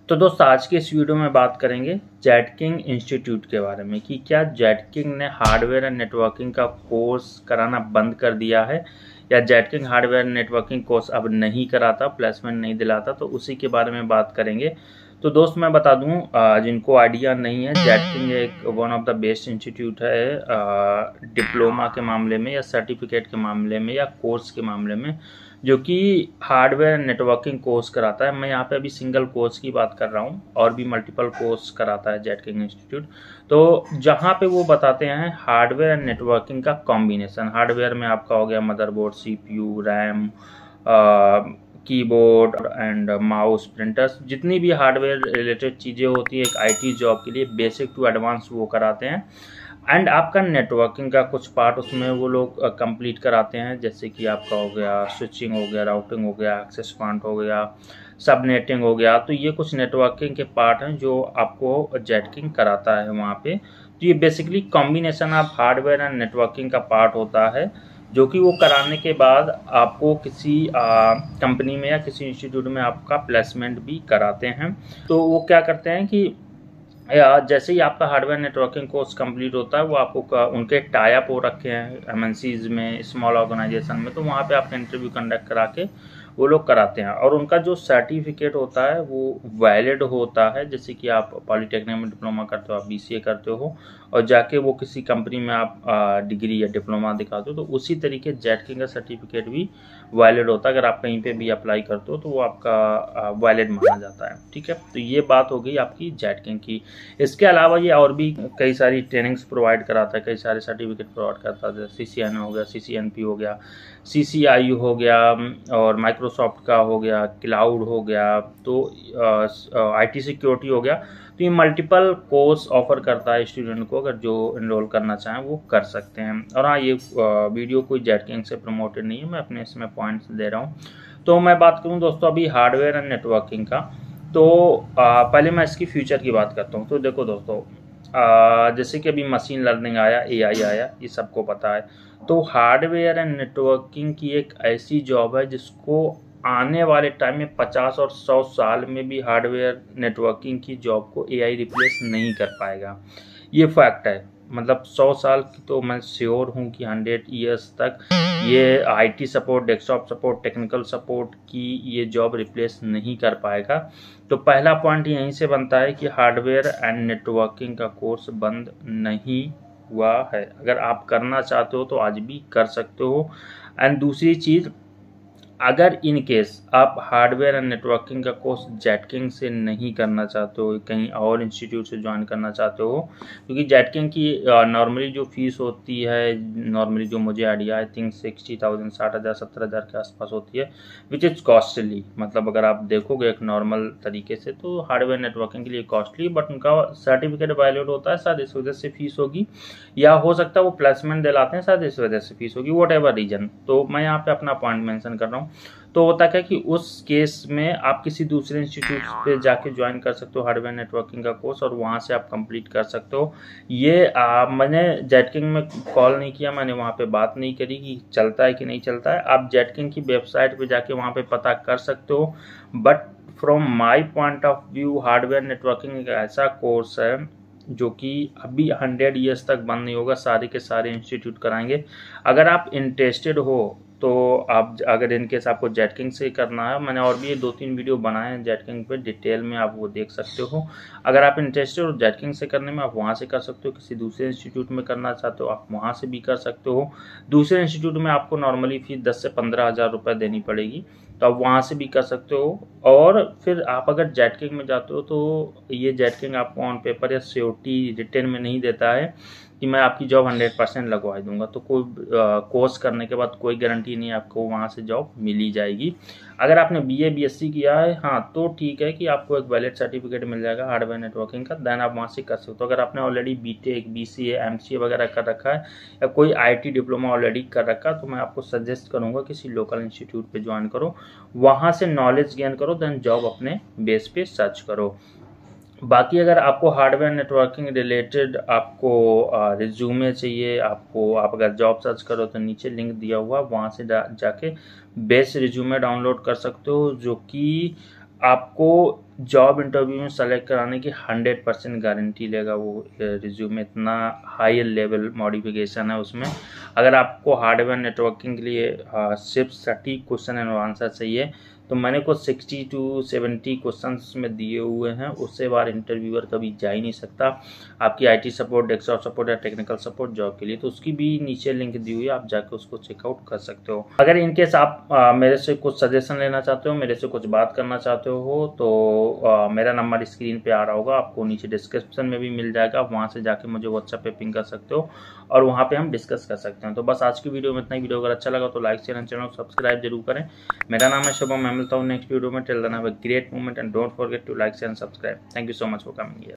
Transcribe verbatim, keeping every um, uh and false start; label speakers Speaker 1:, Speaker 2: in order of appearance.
Speaker 1: तो दोस्त आज के इस वीडियो में बात करेंगे जेट किंग इंस्टीट्यूट के बारे में कि क्या जेट किंग ने हार्डवेयर एंड नेटवर्किंग का कोर्स कराना बंद कर दिया है या Jetking hardware and networking course अब नहीं कराता, प्लेसमेंट नहीं दिलाता। तो उसी के बारे में बात करेंगे। तो दोस्त मैं बता दूं, जिनको आइडिया नहीं है, जेट किंग एक one of the best institute है डिप्लोमा के मामले में या सर्टिफिकेट के मामले में या कोर्स के मामले में, जो कि हार्डवेयर नेटवर्किंग कोर्स कराता है। मैं यहाँ पे अभी सिंगल कोर्स की बात कर रहा हूँ, और भी मल्टीपल कोर्स कराता है जेट किंग इंस्टीट्यूट। तो जहाँ पे वो बताते हैं हार्डवेयर एंड नेटवर्किंग का कॉम्बिनेशन। हार्डवेयर में आपका हो गया motherboard, CPU, RAM, keyboard and mouse, printers, जितनी भी हार्डवेयर रिलेटेड चीज़ें होती है एक आईटी जॉब के लिए बेसिक टू एडवांस वो कराते हैं। एंड आपका नेटवर्किंग का कुछ पार्ट उसमें वो लोग कंप्लीट कराते हैं, जैसे कि आपका हो गया स्विचिंग हो गया, राउटिंग हो गया, एक्सेस पॉइंट हो गया, सबनेटिंग हो गया। तो ये कुछ नेटवर्किंग के पार्ट हैं जो आपको जेट किंग कराता है वहाँ पे। तो ये basically combination of hardware and networking का पार्ट होता है, जो कि वो कराने के बाद आपको किसी कंपनी में या किसी इंस्टीट्यूट में आपका प्लेसमेंट भी कराते हैं। तो वो क्या करते हैं कि या जैसे ही आपका हार्डवेयर नेटवर्किंग कोर्स कंप्लीट होता है, वो आपको उनके टाई अप हो रखे हैं एमएनसीज में, स्मॉल ऑर्गेनाइजेशन में, तो वहाँ पे आपका इंटरव्यू कंडक्ट करा के वो लोग कराते हैं। और उनका जो सर्टिफिकेट होता है वो वैलिड होता है। जैसे कि आप पॉलीटेक्निक में डिप्लोमा करते हो, आप बीसीए करते हो, और जाके वो किसी कंपनी में आप डिग्री या डिप्लोमा दिखाते हो, तो उसी तरीके जेट किंग का सर्टिफिकेट भी वैलिड होता है। अगर आप कहीं पे भी अप्लाई करते हो तो वो आपका वैलिड माना जाता है। ठीक है, तो ये बात हो गई आपकी जेट किंग की। इसके अलावा ये और भी कई सारी ट्रेनिंग्स प्रोवाइड कराता है, कई सारे सर्टिफिकेट प्रोवाइड करता है, जैसे सी सी एन हो गया, सी सी एन पी हो गया, सी सी आई हो गया, और माइक्रोसॉफ्ट का हो गया, क्लाउड हो गया, तो आई टी सिक्योरिटी हो गया। तो ये मल्टीपल कोर्स ऑफर करता है स्टूडेंट को, अगर जो इनरोल करना चाहें वो कर सकते हैं। और हाँ, ये वीडियो कोई जेट किंग से प्रमोटेड नहीं है, मैं अपने इसमें पॉइंट्स दे रहा हूँ। तो मैं बात करूँ दोस्तों अभी हार्डवेयर एंड नेटवर्किंग का, तो आ, पहले मैं इसकी फ्यूचर की बात करता हूँ। तो देखो दोस्तों, आ, जैसे कि अभी मशीन लर्निंग आया, ए आई आया, ये सबको पता है। तो हार्डवेयर एंड नेटवर्किंग की एक ऐसी जॉब है जिसको आने वाले टाइम में पचास और सौ साल में भी हार्डवेयर नेटवर्किंग की जॉब को ए आई रिप्लेस नहीं कर पाएगा। ये फैक्ट है। मतलब सौ साल की तो मैं श्योर हूँ कि हंड्रेड ईयर्स तक ये IT support, desktop support, technical support की ये जॉब रिप्लेस नहीं कर पाएगा। तो पहला पॉइंट यहीं से बनता है कि हार्डवेयर एंड नेटवर्किंग का कोर्स बंद नहीं हुआ है। अगर आप करना चाहते हो तो आज भी कर सकते हो। एंड दूसरी चीज़, अगर इन केस आप हार्डवेयर एंड नेटवर्किंग का कोर्स जेट किंग से नहीं करना चाहते हो, कहीं और इंस्टीट्यूट से ज्वाइन करना चाहते हो, क्योंकि जेट किंग की नॉर्मली जो फीस होती है, नॉर्मली जो मुझे idea I think sixty thousand साठ हज़ार सत्तर हज़ार के आसपास होती है, विच इज़ कॉस्टली। मतलब अगर आप देखोगे एक नॉर्मल तरीके से तो हार्डवेयर नेटवर्किंग के लिए कॉस्टली, बट उनका सर्टिफिकेट वैलिड होता है, शायद इस वजह से फीस होगी, या हो सकता है वो प्लेसमेंट दिलाते हैं, शायद इस वजह से फीस होगी, वट एवर रीजन। तो मैं यहाँ पे अपना पॉइंट मेंशन कर रहा हूँ। तो होता क्या कि उस केस में आप किसी दूसरे इंस्टीट्यूट पे जाके ज्वाइन कर सकते हो हार्डवेयर नेटवर्किंग का कोर्स, और वहाँ से आप कंप्लीट कर सकते हो। ये आ, मैंने जेट किंग में कॉल नहीं किया, मैंने वहाँ पे बात नहीं करी कि चलता है कि नहीं चलता है। आप जेट किंग की वेबसाइट पे जाके वहाँ पे पता कर सकते हो। But from my point of view hardware networking एक ऐसा कोर्स है जो कि अभी हंड्रेड ईयर्स तक बंद नहीं होगा, सारे के सारे इंस्टीट्यूट कराएंगे। अगर आप इंटरेस्टेड हो तो आप, अगर इनकेस आपको जेट किंग से करना है, मैंने और भी ये दो तीन वीडियो बनाए हैं जेट किंग पे, डिटेल में आप वो देख सकते हो। अगर आप इंटरेस्टेड हो जेट किंग से करने में, आप वहाँ से कर सकते हो। किसी दूसरे इंस्टीट्यूट में करना चाहते हो आप वहाँ से भी कर सकते हो। दूसरे इंस्टीट्यूट में आपको नॉर्मली फीस दस से पंद्रह हज़ार रुपये देनी पड़ेगी, तो आप वहाँ से भी कर सकते हो। और फिर आप अगर जेट किंग में जाते हो तो ये जेट किंग आपको ऑन पेपर या सियोटी रिटर्न में नहीं देता है कि मैं आपकी जॉब हंड्रेड परसेंट लगवा दूंगा। तो कोई कोर्स करने के बाद कोई गारंटी नहीं आपको वहाँ से जॉब मिली जाएगी। अगर आपने बीए बीएससी किया है, हाँ, तो ठीक है कि आपको एक वैलिड सर्टिफिकेट मिल जाएगा हार्डवेयर नेटवर्किंग का, देन आप वहाँ से कर सकते हो। अगर आपने ऑलरेडी बीटेक, बीसीए, एमसीए वगैरह कर रखा है, या कोई आईटी डिप्लोमा ऑलरेडी कर रखा है, तो मैं आपको सजेस्ट करूँगा किसी लोकल इंस्टीट्यूट पे ज्वाइन करो, वहाँ से नॉलेज गेन करो, देन जॉब अपने बेस पे सर्च करो। बाकी अगर आपको हार्डवेयर नेटवर्किंग रिलेटेड आपको रिज्यूमे चाहिए, आपको आप अगर जॉब सर्च करो तो नीचे लिंक दिया हुआ, वहाँ से जाके बेस्ट रिज्यूमे डाउनलोड कर सकते हो, जो कि आपको जॉब इंटरव्यू में सेलेक्ट कराने की हंड्रेड परसेंट गारंटी लेगा वो रिज्यूमे, इतना हाई लेवल मॉडिफिकेशन है उसमें। अगर आपको हार्डवेयर नेटवर्किंग के लिए सिर्फ सटीक क्वेश्चन एंड आंसर चाहिए तो मैंने कुछ सिक्सटी टू सेवेंटी क्वेश्चन में दिए हुए हैं, उससे बार इंटरव्यूअर कभी जा ही नहीं सकता। आपकी आईटी सपोर्ट, डेस्कटॉप सपोर्ट या टेक्निकल सपोर्ट जॉब के लिए, तो उसकी भी नीचे लिंक दी हुई है, आप जाके उसको चेकआउट कर सकते हो। अगर इनकेस आप आ, मेरे से कुछ सजेशन लेना चाहते हो, मेरे से कुछ बात करना चाहते हो तो आ, मेरा नंबर स्क्रीन पे आ रहा होगा, आपको नीचे डिस्क्रिप्शन में भी मिल जाएगा, वहाँ से जाके मुझे व्हाट्सएप पे पिंग कर सकते हो और वहाँ पे हम डिस्कस कर सकते हैं। तो बस आज की वीडियो में इतना ही। वीडियो अगर अच्छा लगा तो like share and channel subscribe जरूर करें। मेरा नाम है शुभम, मैं मिलता हूँ नेक्स्ट वीडियो में। Till then have a great moment and don't forget to like share and subscribe. Thank you so much for coming here.